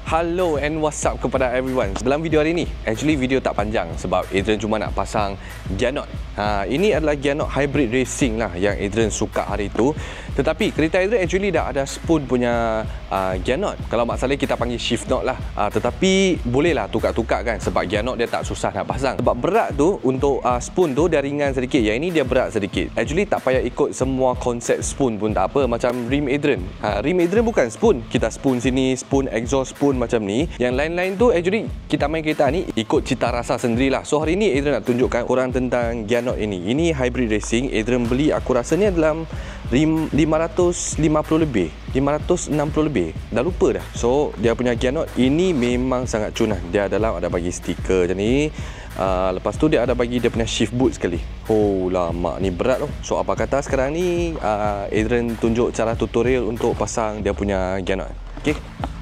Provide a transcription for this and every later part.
Hello and what's up kepada everyone. Dalam video hari ni, actually video tak panjang sebab Adrian cuma nak pasang Gianot. Ini adalah Gianot Hybrid Racing lah yang Adrian suka hari itu. Tetapi kereta Adrian actually dah ada spoon punya Gianot. Kalau masalah kita panggil shift knot lah. Tetapi bolehlah tukar-tukar kan sebab Gianot dia tak susah nak pasang. Sebab berat tu untuk spoon tu dia ringan sedikit. Yang ini dia berat sedikit. Actually tak payah ikut semua konsep spoon pun tak apa. Macam rim Adrian. Rim Adrian bukan spoon. Kita spoon sini, spoon exhaust, spoon macam ni. Yang lain-lain tu actually kita main kereta ni ikut cita rasa sendirilah. So hari ni Adrian nak tunjukkan korang tentang Gianot ini. Ini hybrid racing. Adrian beli aku rasa ni dalam 550 lebih, 560 lebih. Dah lupa dah. So dia punya Gianot ini memang sangat cun lah. Dia dalam ada bagi stiker macam ni. Lepas tu dia ada bagi dia punya shift boot sekali. Oh lama ni berat tu. So apa kata sekarang ni Adrian tunjuk cara tutorial untuk pasang dia punya Gianot. Okay.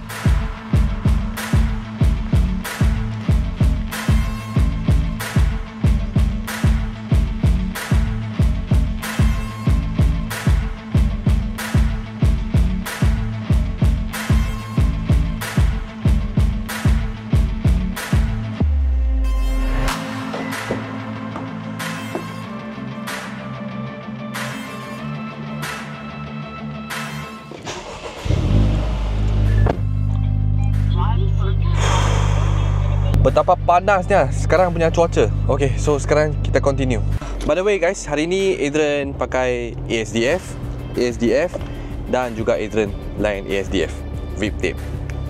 Betapa panasnya sekarang punya cuaca. Okay, so sekarang kita continue. By the way guys, hari ni Adrian pakai ASDF dan juga Adrian line ASDF VIP tape.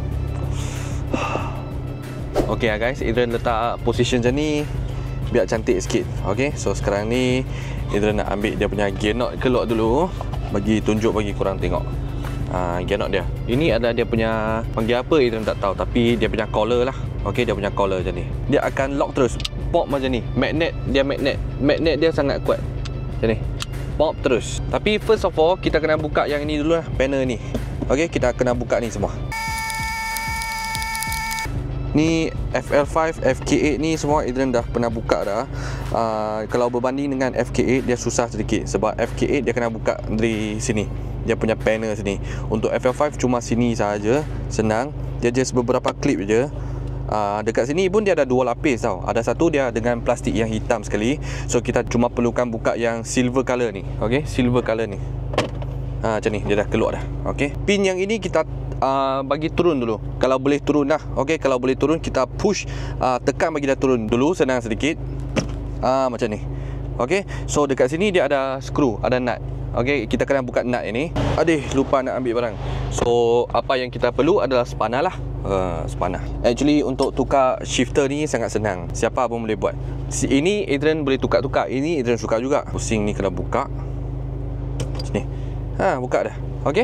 Okay guys, Adrian letak position macam ni biar cantik sikit. Okay, so sekarang ni Adrian nak ambil dia punya Gianot keluar dulu. Bagi tunjuk bagi korang tengok Gianot dia. Ini ada dia punya, panggil apa Adrian tak tahu, tapi dia punya collar lah. Okey, dia punya collar macam ni. Dia akan lock terus. Pop macam ni. Magnet dia sangat kuat. Macam ni. Pop terus. Tapi first of all, kita kena buka yang ini dulu lah, panel ni. Okey, kita kena buka ni semua. Ni FL5, FK8 ni semua Adrian dah pernah buka dah. Kalau berbanding dengan FK8 dia susah sedikit sebab FK8 dia kena buka dari sini. Dia punya panel sini. Untuk FL5 cuma sini saja, senang. Dia just beberapa klip je. Dekat sini pun dia ada dua lapis tau. Ada satu dia dengan plastik yang hitam sekali. So kita cuma perlukan buka yang silver color ni. Okey, silver color ni. Macam ni dia dah keluar dah. Okey. Pin yang ini kita bagi turun dulu. Kalau boleh turun dah. Okey, kalau boleh turun kita push, tekan bagi dia turun dulu, senang sedikit. Macam ni. Okey. So dekat sini dia ada skru, ada nut. Okey, kita kena buka nut ini. Aduh, lupa nak ambil barang. So apa yang kita perlu adalah spanner lah. Spanner. Actually untuk tukar shifter ni sangat senang. Siapa pun boleh buat. Ini Adrian boleh tukar-tukar. Ini Adrian suka juga. Pusing ni kena buka. Sini. Buka dah. Okey.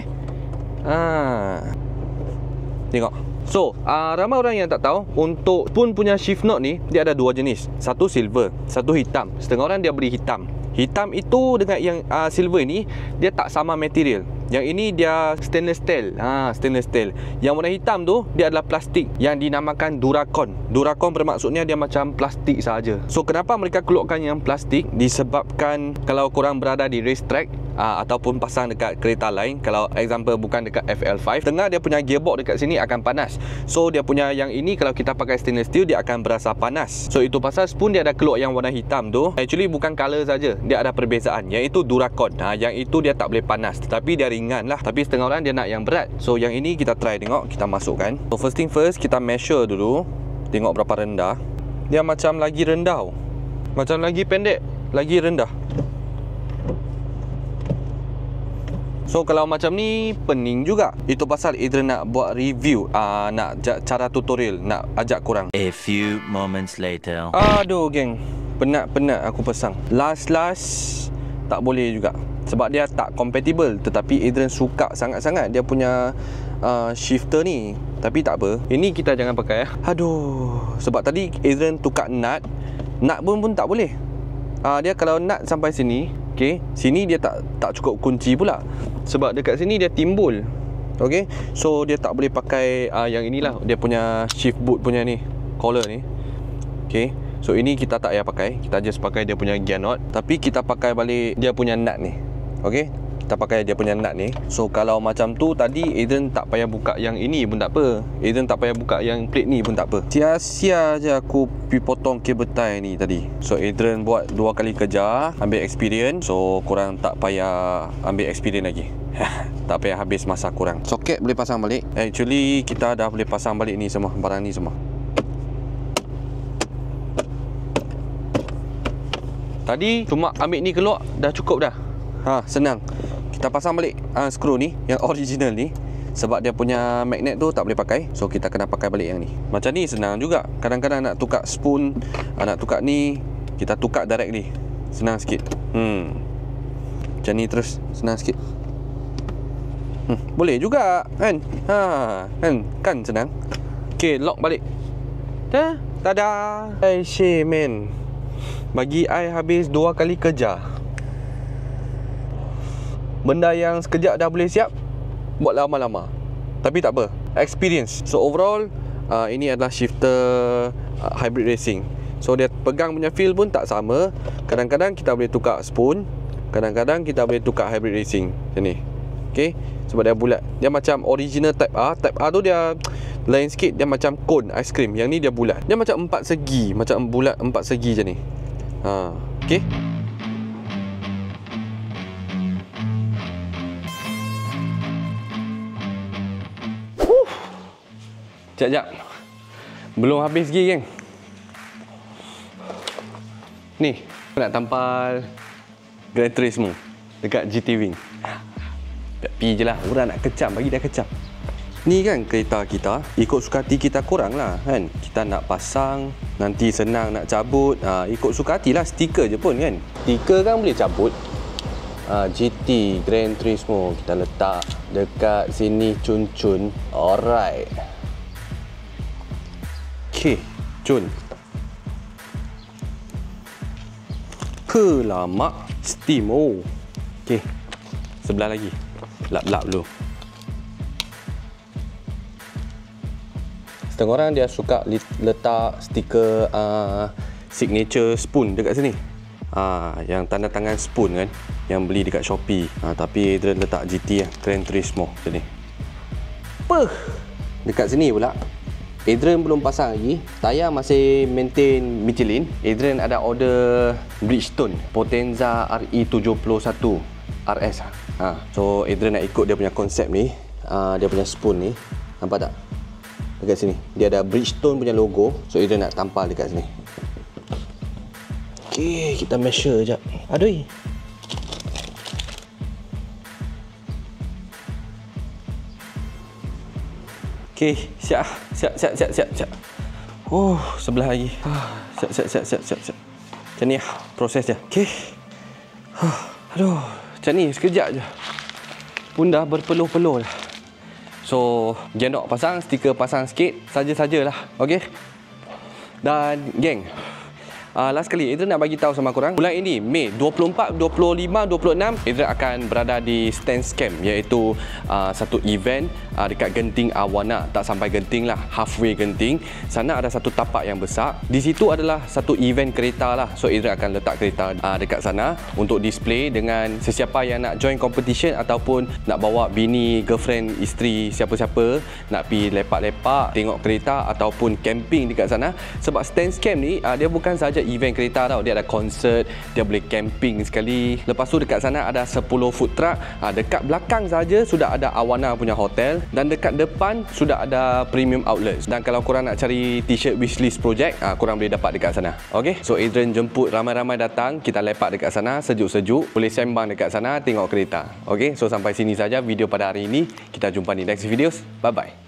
Tengok. So, ramai orang yang tak tahu, untuk spoon punya shift knot ni dia ada dua jenis. Satu silver, satu hitam. Setengah orang dia beli hitam. Hitam itu dengan yang silver ni dia tak sama material. Yang ini dia stainless steel. Stainless steel. Yang warna hitam tu dia adalah plastik yang dinamakan Duracon. Duracon bermaksudnya dia macam plastik saja. So kenapa mereka keluarkan yang plastik? Disebabkan kalau korang berada di race track ataupun pasang dekat kereta lain, kalau example bukan dekat FL5, tengah dia punya gearbox dekat sini akan panas. So dia punya yang ini kalau kita pakai stainless steel dia akan berasa panas. So itu pasal spoon dia ada keluar yang warna hitam tu. Actually bukan color saja, dia ada perbezaan. Yang itu Duracon. Yang itu dia tak boleh panas, tetapi dia ringan lah. Tapi setengah orang dia nak yang berat. So yang ini kita try tengok, kita masukkan. So first thing first, kita measure dulu. Tengok berapa rendah. Dia macam lagi rendah, macam lagi pendek, lagi rendah. So kalau macam ni pening juga. Itu pasal Adrian nak buat review, nak cara tutorial, nak ajak korang. A few moments later. Aduh geng, penat aku pasang. Last tak boleh juga sebab dia tak compatible. Tetapi Adrian suka sangat-sangat dia punya shifter ni. Tapi tak apa, ini kita jangan pakai. Aduh, sebab tadi Adrian tukar nut pun tak boleh. Dia kalau nut sampai sini, okay, sini dia tak cukup kunci pula. Sebab dekat sini dia timbul. Okay, so dia tak boleh pakai yang inilah, dia punya shift boot punya ni, collar ni. Okay, so ini kita tak payah pakai. Kita just pakai dia punya Gianot. Tapi kita pakai balik dia punya nut ni. Okay, kita pakai dia punya nut ni. So kalau macam tu tadi Adrian tak payah buka yang ini pun tak apa. Adrian tak payah buka yang plate ni pun tak apa. Sia-sia je aku pergi potong kabel tie ni tadi. So Adrian buat 2 kali kerja, ambil experience. So korang tak payah ambil experience lagi. Tak payah habis masa korang. Soket boleh pasang balik. Actually kita dah boleh pasang balik ni semua, barang ni semua. Tadi cuma ambil ni keluar dah cukup dah. Senang. Kita pasang balik skru ni yang original ni. Sebab dia punya magnet tu tak boleh pakai. So kita kena pakai balik yang ni. Macam ni senang juga. Kadang-kadang nak tukar spoon, nak tukar ni, kita tukar direct ni. Senang sikit. Macam ni terus, senang sikit. Boleh juga kan? Kan senang. Okay, lock balik. Tada. Shit man. Bagi I habis 2 kali kerja. Benda yang sekejap dah boleh siap, buat lama-lama. Tapi tak apa, experience. So overall, ini adalah shifter hybrid racing. So dia pegang punya feel pun tak sama. Kadang-kadang kita boleh tukar spoon, kadang-kadang kita boleh tukar hybrid racing. Macam ni. Okay, sebab dia bulat. Dia macam original Type A. Type A tu dia lain sikit. Dia macam cone aiskrim. Yang ni dia bulat. Dia macam 4 segi. Macam bulat 4 segi macam ni. Okay. Sekejap. Belum habis lagi geng. Ni, aku nak tampal Gran Turismo dekat GT Wing. Pi je lah, orang nak kecam, bagi dia kecam. Ni kan kereta kita, ikut suka hati kita korang lah kan. Kita nak pasang, nanti senang nak cabut, ikut suka hati lah, stiker je pun kan. Stiker kan boleh cabut. GT Gran Turismo kita letak dekat sini cun-cun. Alright. Okay, cun. Kelamak steam. Okay, sebelah lagi. Lap-lap dulu. Setengah orang dia suka letak stiker signature spoon dekat sini. Yang tanda tangan spoon kan, yang beli dekat Shopee. Tapi dia letak GT Gran Turismo macam ni. Dekat sini pula Adrian belum pasang lagi. Tayar masih maintain Michelin. Adrian ada order Bridgestone Potenza RE71 RS. So Adrian nak ikut dia punya konsep ni. Dia punya spoon ni, nampak tak? Dekat sini dia ada Bridgestone punya logo. So Adrian nak tampal dekat sini. Okay, kita measure sekejap. Aduh. Okay, siap. Sebelah lagi. Siap. Macam ni proses dia. Okay. Aduh, macam ni sekejap je pun dah berpeluh-peluh dah. So, genok pasang, stiker pasang sikit, saja-sajalah. Okey. Dan geng, last kali Adrian nak bagi tahu sama korang, bulan ini Mei 24, 25, 26 Adrian akan berada di Stance Camp, iaitu satu event dekat Genting Awana. Tak sampai Genting lah, halfway Genting. Sana ada satu tapak yang besar. Di situ adalah satu event kereta lah. So Adrian akan letak kereta dekat sana untuk display dengan sesiapa yang nak join competition ataupun nak bawa bini, girlfriend, isteri, siapa-siapa nak pergi lepak-lepak, tengok kereta ataupun camping dekat sana. Sebab Stance Camp ni dia bukan saja event kereta tau, dia ada konsert, dia boleh camping sekali. Lepas tu dekat sana ada 10 food truck. Dekat belakang saja sudah ada Awana punya hotel dan dekat depan sudah ada premium outlets. Dan kalau korang nak cari t-shirt wishlist project, korang boleh dapat dekat sana. Okay, so Adrian jemput ramai-ramai datang, kita lepak dekat sana sejuk-sejuk, boleh sembang dekat sana, tengok kereta. Okay, so sampai sini saja video pada hari ini. Kita jumpa di next videos. Bye bye.